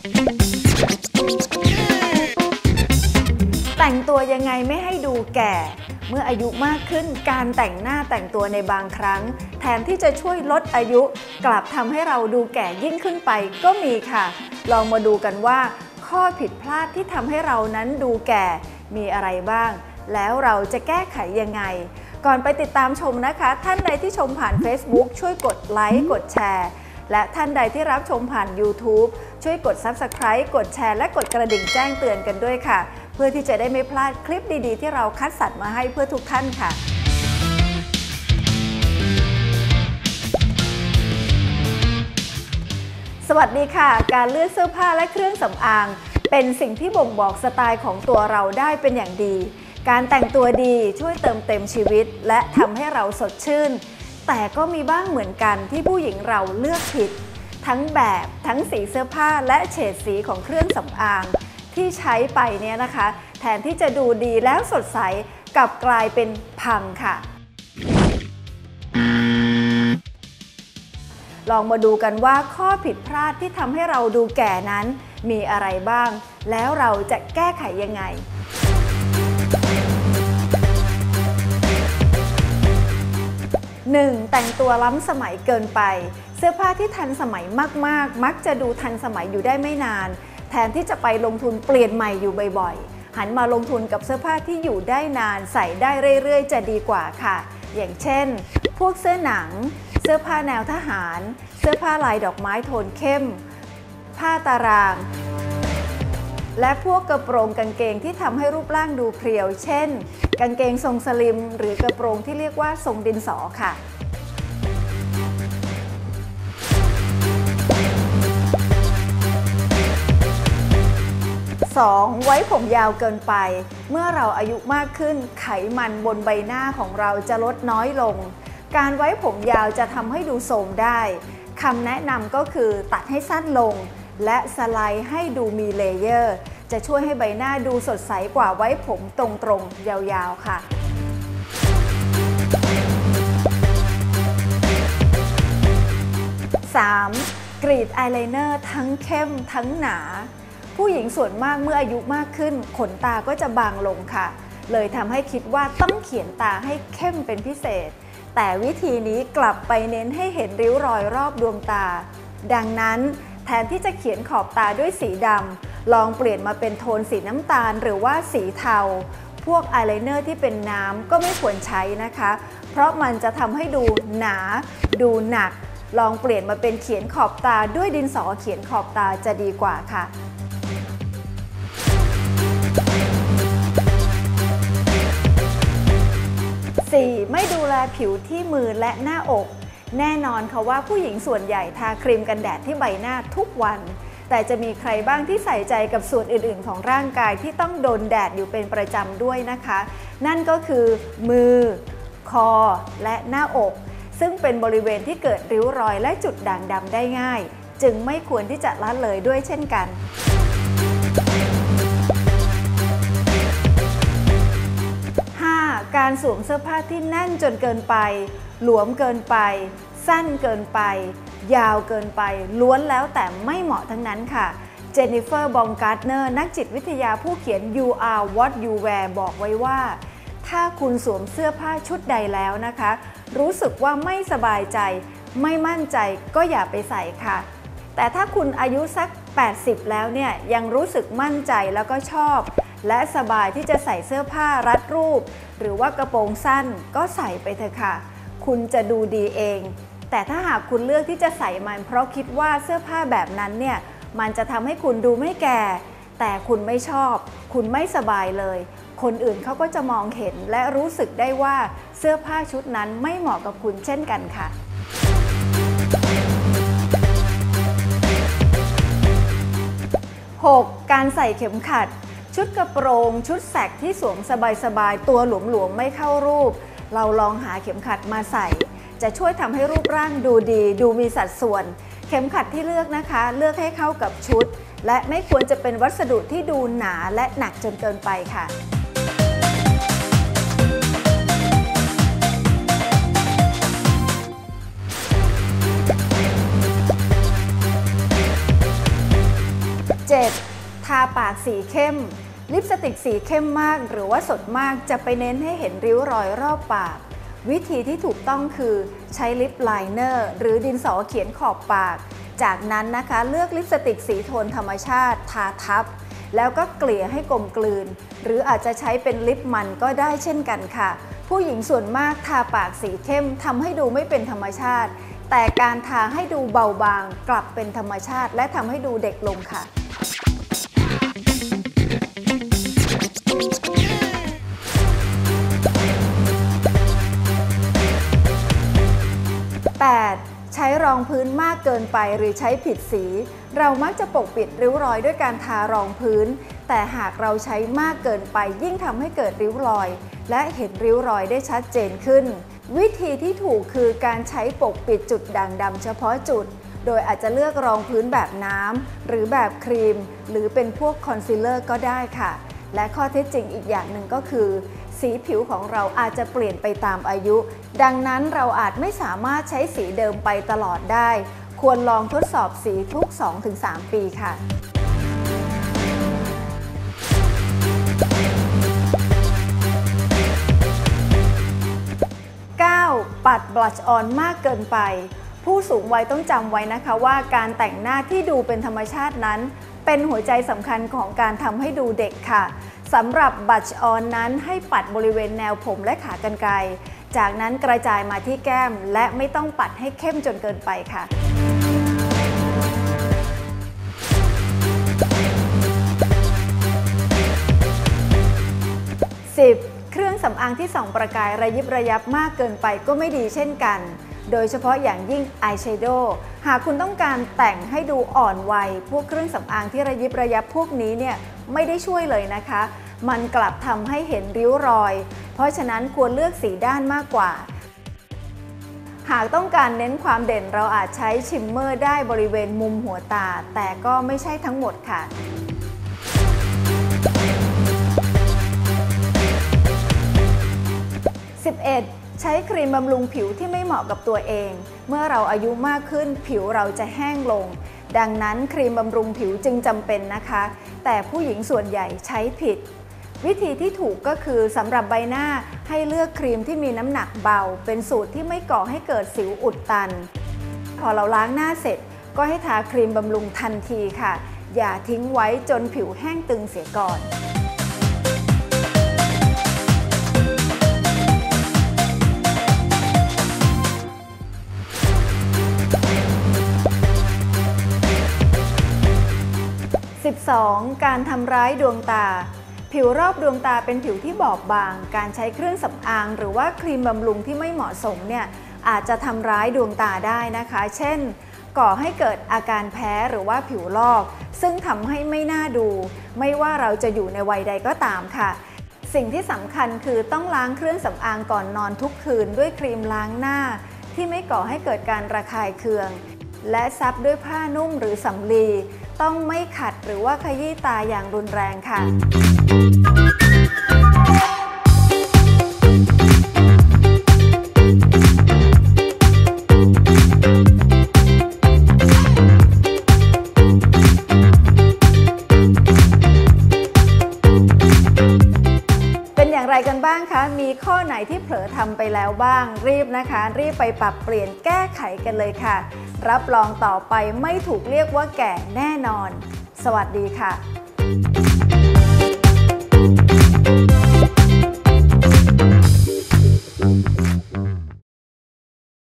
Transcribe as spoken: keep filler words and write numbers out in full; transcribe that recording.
แต่งตัวยังไงไม่ให้ดูแก่เมื่ออายุมากขึ้นการแต่งหน้าแต่งตัวในบางครั้งแทนที่จะช่วยลดอายุกลับทำให้เราดูแก่ยิ่งขึ้นไปก็มีค่ะลองมาดูกันว่าข้อผิดพลาดที่ทำให้เรานั้นดูแก่มีอะไรบ้างแล้วเราจะแก้ไขยังไงก่อนไปติดตามชมนะคะท่านใดที่ชมผ่าน Facebook ช่วยกดไลค์กดแชร์และท่านใดที่รับชมผ่าน YouTube ช่วยกด ซับสไครบ์ กดแชร์และกดกระดิ่งแจ้งเตือนกันด้วยค่ะเพื่อที่จะได้ไม่พลาดคลิปดีๆที่เราคัดสรรมาให้เพื่อทุกท่านค่ะสวัสดีค่ะการเลือกเสื้อผ้าและเครื่องสำอางเป็นสิ่งที่บ่งบอกสไตล์ของตัวเราได้เป็นอย่างดีการแต่งตัวดีช่วยเติมเต็มชีวิตและทำให้เราสดชื่นแต่ก็มีบ้างเหมือนกันที่ผู้หญิงเราเลือกผิดทั้งแบบทั้งสีเสื้อผ้าและเฉดสีของเครื่องสำอางที่ใช้ไปเนี่ยนะคะแทนที่จะดูดีแล้วสดใสกลับกลายเป็นพังค่ะลองมาดูกันว่าข้อผิดพลาดที่ทำให้เราดูแก่นั้นมีอะไรบ้างแล้วเราจะแก้ไขยังไงหนึ่งแต่งตัวล้ำสมัยเกินไปเสื้อผ้าที่ทันสมัยมากๆมักจะดูทันสมัยอยู่ได้ไม่นานแทนที่จะไปลงทุนเปลี่ยนใหม่อยู่บ่อยๆหันมาลงทุนกับเสื้อผ้าที่อยู่ได้นานใส่ได้เรื่อยๆจะดีกว่าค่ะอย่างเช่นพวกเสื้อหนังเสื้อผ้าแนวทหารเสื้อผ้าลายดอกไม้โทนเข้มผ้าตารางและพวกกระโปรงกางเกงที่ทำให้รูปร่างดูเพรียวเช่นกางเกงทรงสลิมหรือกระโปรงที่เรียกว่าทรงดินสอค่ะสองไว้ผมยาวเกินไปเมื่อเราอายุมากขึ้นไขมันบนใบหน้าของเราจะลดน้อยลงการไว้ผมยาวจะทำให้ดูโทรมได้คำแนะนำก็คือตัดให้สั้นลงและสไลด์ให้ดูมีเลเยอร์จะช่วยให้ใบหน้าดูสดใสกว่าไว้ผมตรงๆยาวๆค่ะสามกรีดอายไลเนอร์ทั้งเข้มทั้งหนาผู้หญิงส่วนมากเมื่ออายุมากขึ้นขนตาก็จะบางลงค่ะเลยทำให้คิดว่าต้องเขียนตาให้เข้มเป็นพิเศษแต่วิธีนี้กลับไปเน้นให้เห็นริ้วรอยรอบดวงตาดังนั้นแทนที่จะเขียนขอบตาด้วยสีดำลองเปลี่ยนมาเป็นโทนสีน้ำตาลหรือว่าสีเทาพวกอายไลเนอร์ที่เป็นน้ำก็ไม่ควรใช้นะคะเพราะมันจะทำให้ดูหนาดูหนักลองเปลี่ยนมาเป็นเขียนขอบตาด้วยดินสอเขียนขอบตาจะดีกว่าค่ะสี่ไม่ดูแลผิวที่มือและหน้าอกแน่นอนค่ะว่าผู้หญิงส่วนใหญ่ทาครีมกันแดดที่ใบหน้าทุกวันแต่จะมีใครบ้างที่ใส่ใจกับส่วนอื่นๆของร่างกายที่ต้องโดนแดดอยู่เป็นประจำด้วยนะคะนั่นก็คือมือคอและหน้าอกซึ่งเป็นบริเวณที่เกิดริ้วรอยและจุดด่างดำได้ง่ายจึงไม่ควรที่จะละเลยด้วยเช่นกันห้าการสวมเสื้อผ้าที่แน่นจนเกินไปหลวมเกินไปสั้นเกินไปยาวเกินไปล้วนแล้วแต่ไม่เหมาะทั้งนั้นค่ะเจนนิเฟอร์บองการ์ดเนอร์นักจิตวิทยาผู้เขียน You Are What You Wear บอกไว้ว่าถ้าคุณสวมเสื้อผ้าชุดใดแล้วนะคะรู้สึกว่าไม่สบายใจไม่มั่นใจก็อย่าไปใส่ค่ะแต่ถ้าคุณอายุสักแปดสิบแล้วเนี่ยยังรู้สึกมั่นใจแล้วก็ชอบและสบายที่จะใส่เสื้อผ้ารัดรูปหรือว่ากระโปรงสั้นก็ใส่ไปเถอะค่ะคุณจะดูดีเองแต่ถ้าหากคุณเลือกที่จะใส่มันเพราะคิดว่าเสื้อผ้าแบบนั้นเนี่ยมันจะทำให้คุณดูไม่แก่แต่คุณไม่ชอบคุณไม่สบายเลยคนอื่นเขาก็จะมองเห็นและรู้สึกได้ว่าเสื้อผ้าชุดนั้นไม่เหมาะกับคุณเช่นกันค่ะหกการใส่เข็มขัดชุดกระโปรงชุดแสกที่สวมสบายๆตัวหลวมๆไม่เข้ารูปเราลองหาเข็มขัดมาใส่จะช่วยทำให้รูปร่างดูดีดูมีสัดส่วนเข็มขัดที่เลือกนะคะเลือกให้เข้ากับชุดและไม่ควรจะเป็นวัสดุที่ดูหนาและหนักจนเกินไปค่ะทาปากสีเข้มลิปสติกสีเข้มมากหรือว่าสดมากจะไปเน้นให้เห็นริ้วรอยรอบปากวิธีที่ถูกต้องคือใช้ลิปไลเนอร์หรือดินสอเขียนขอบปากจากนั้นนะคะเลือกลิปสติกสีโทนธรรมชาติทาทับแล้วก็เกลี่ยให้กลมกลืนหรืออาจจะใช้เป็นลิปมันก็ได้เช่นกันค่ะผู้หญิงส่วนมากทาปากสีเข้มทำให้ดูไม่เป็นธรรมชาติแต่การทาให้ดูเบาบางกลับเป็นธรรมชาติและทำให้ดูเด็กลงค่ะแปดใช้รองพื้นมากเกินไปหรือใช้ผิดสีเรามักจะปกปิดริ้วรอยด้วยการทารองพื้นแต่หากเราใช้มากเกินไปยิ่งทำให้เกิดริ้วรอยและเห็นริ้วรอยได้ชัดเจนขึ้นวิธีที่ถูกคือการใช้ปกปิดจุดด่างดำเฉพาะจุดโดยอาจจะเลือกรองพื้นแบบน้ำหรือแบบครีมหรือเป็นพวกคอนซีลเลอร์ก็ได้ค่ะและข้อเท็จจริงอีกอย่างหนึ่งก็คือสีผิวของเราอาจจะเปลี่ยนไปตามอายุดังนั้นเราอาจไม่สามารถใช้สีเดิมไปตลอดได้ควรลองทดสอบสีทุก สองถึงสาม ปีค่ะเก้าปัดบลัชออนมากเกินไปผู้สูงวัยต้องจำไว้นะคะว่าการแต่งหน้าที่ดูเป็นธรรมชาตินั้นเป็นหัวใจสำคัญของการทำให้ดูเด็กค่ะสำหรับบลัชออนนั้นให้ปัดบริเวณแนวผมและขากรรไกรจากนั้นกระจายมาที่แก้มและไม่ต้องปัดให้เข้มจนเกินไปค่ะสิบเครื่องสำอางที่ส่องประกายระยิบระยับมากเกินไปก็ไม่ดีเช่นกันโดยเฉพาะอย่างยิ่งอายแชโดว์หากคุณต้องการแต่งให้ดูอ่อนวัยพวกเครื่องสำอางที่ระยิบระยับพวกนี้เนี่ยไม่ได้ช่วยเลยนะคะมันกลับทำให้เห็นริ้วรอยเพราะฉะนั้นควรเลือกสีด้านมากกว่าหากต้องการเน้นความเด่นเราอาจใช้ชิมเมอร์ได้บริเวณมุมหัวตาแต่ก็ไม่ใช่ทั้งหมดค่ะสิบเอ็ดใช้ครีมบำรุงผิวที่ไม่เหมาะกับตัวเองเมื่อเราอายุมากขึ้นผิวเราจะแห้งลงดังนั้นครีมบำรุงผิวจึงจำเป็นนะคะแต่ผู้หญิงส่วนใหญ่ใช้ผิดวิธีที่ถูกก็คือสำหรับใบหน้าให้เลือกครีมที่มีน้ำหนักเบาเป็นสูตรที่ไม่ก่อให้เกิดสิวอุดตันพอเราล้างหน้าเสร็จก็ให้ทาครีมบำรุงทันทีค่ะอย่าทิ้งไว้จนผิวแห้งตึงเสียก่อนสิบสองการทำร้ายดวงตาผิวรอบดวงตาเป็นผิวที่บอบบางการใช้เครื่องสำอางหรือว่าครีมบำรุงที่ไม่เหมาะสมเนี่ยอาจจะทำร้ายดวงตาได้นะคะเช่นก่อให้เกิดอาการแพ้หรือว่าผิวลอกซึ่งทำให้ไม่น่าดูไม่ว่าเราจะอยู่ในวัยใดก็ตามค่ะสิ่งที่สำคัญคือต้องล้างเครื่องสำอางก่อนนอนทุกคืนด้วยครีมล้างหน้าที่ไม่ก่อให้เกิดการระคายเคืองและซับด้วยผ้านุ่มหรือสำลีต้องไม่ขัดหรือว่าขยี้ตาอย่างรุนแรงค่ะเป็นอย่างไรกันบ้างคะมีข้อไหนที่เผลอทำไปแล้วบ้างรีบนะคะรีบไปปรับเปลี่ยนแก้ไขกันเลยค่ะรับรองต่อไปไม่ถูกเรียกว่าแก่แน่นอนสวัสดีค่ะ